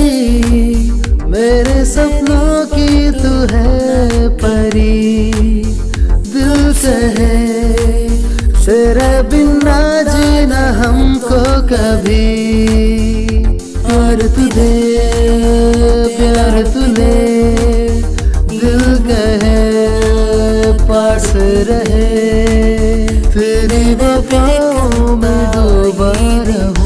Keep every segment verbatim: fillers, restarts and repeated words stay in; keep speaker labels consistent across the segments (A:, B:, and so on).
A: मेरे सपनों की तू है परी। दिल कहे तेरे बिना जीना हमको कभी। और तू दे प्यार तू ले, दिल कहे पास रहे। तेरी वफाओं में डूबा रहूं।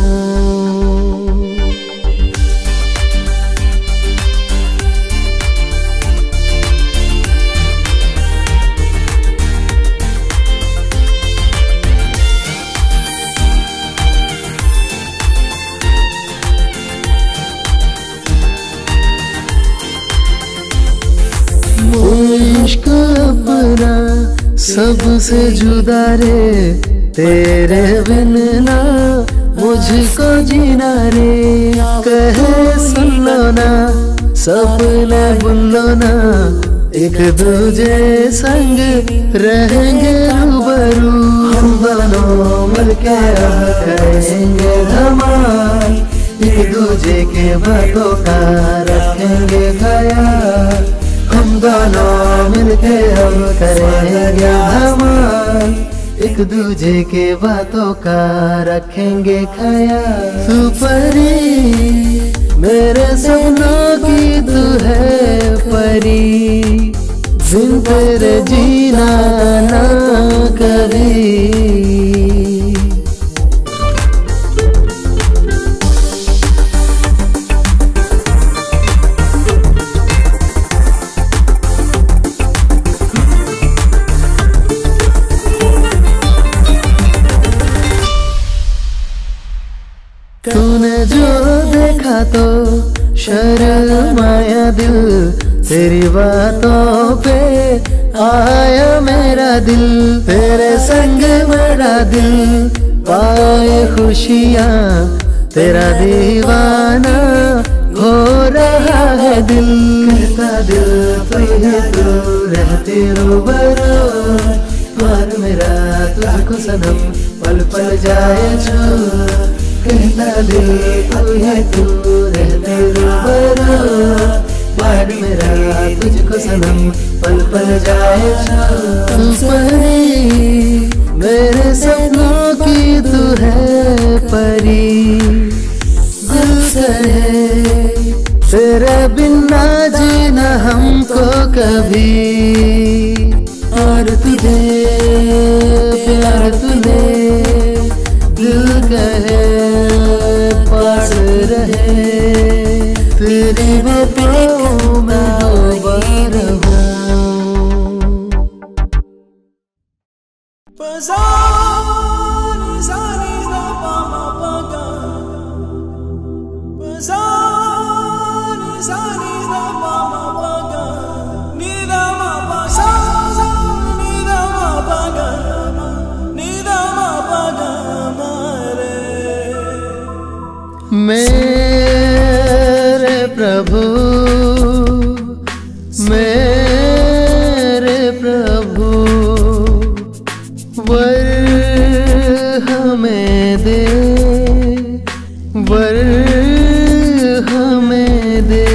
A: इश्क अपना सबसे जुदा रे, तेरे बिन ना मुझको जीना रे। कहे सुन लो ना सपने बुन लो ना, एक दूजे संग रहेंगे रूबरू। हम दोनों मिलके करेंगे धमाल, एक दूजे के बातों का रखेंगे ख्याल। हम दोनों मिलके हम करेंगे धमाल, एक दूजे के बातों का रखेंगे ख्याल। तू परी मेरे सपनों की तू है परी। बिन तेरे जीना ना कभी। तूने जो देखा तो शर्माया दिल, तेरी बातों पे आया मेरा दिल। तेरे संग मेरा दिल पाए खुशियाँ, तेरा दीवाना हो रहा है दिल। कहता दिल तू है तू रहती रूबरू। प्यार मेरा तुझको सनम पल पल जाए छू। कहता दिल तू है तू रहते रूबरू। प्यार मेरा तुझको सनम पल पल जाए छू। परी मेरे सपनों की तू है परी। दिल कहे तेरे बिना जीना हमको कभी। और तुझे प्यार तू ले, दिल कहे पास रहे। तेरी वफाओं में डूबा रहूं। मेरे प्रभु मेरे प्रभु, वर हमें दे, वर हमें दे।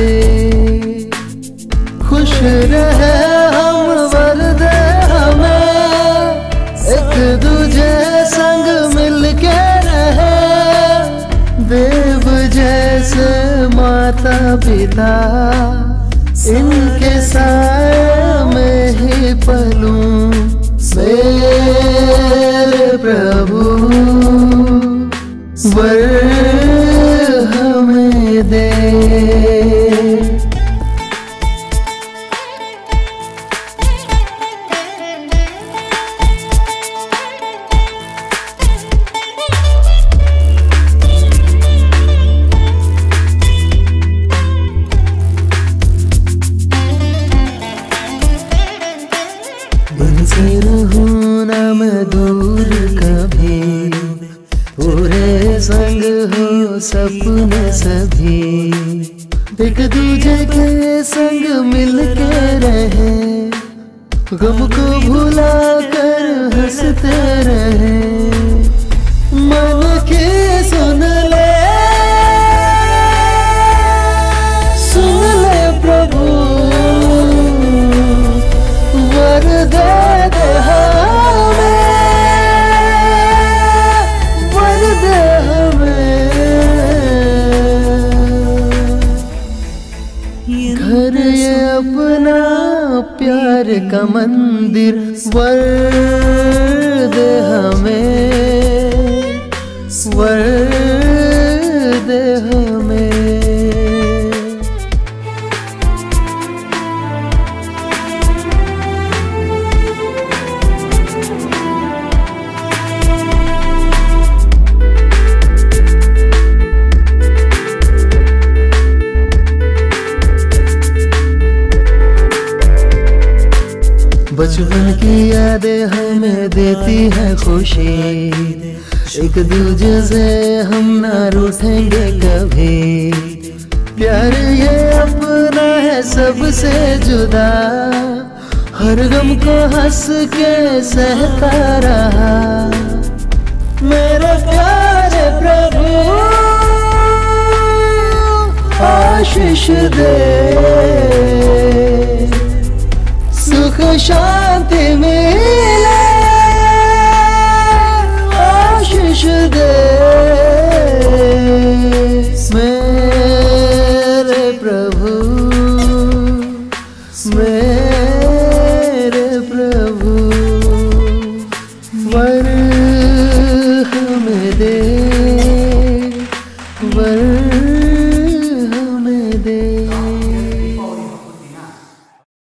A: खुश रहे हम वर दे हमें, एक दूजे संग मिलके रहे। देव जैसे माता पिता, इनके साए में ही पलूं। मेरे प्रभु वर हमें दे। रहूं ना मैं दूर कभी, पूरे संग हो सपने सभी। एक दूजे के संग मिल के रहे, गम को भुला कर हंसते रहे। मन के सुन ले घर ये अपना प्यार का मंदिर वर दे हमें, वर दे हमें। बचपन की यादें हमें देती है खुशी, एक दूजे से हम ना रूठेंगे कभी। प्यार ये अपना है सबसे जुदा, हर गम को हंस के सहता रहा। मेरे प्यारे प्रभु आशीष दे, सुख शांति मिले, आशीष दे। मेरे प्रभु, मेरे प्रभु वर हमें दे, वर हमें दे।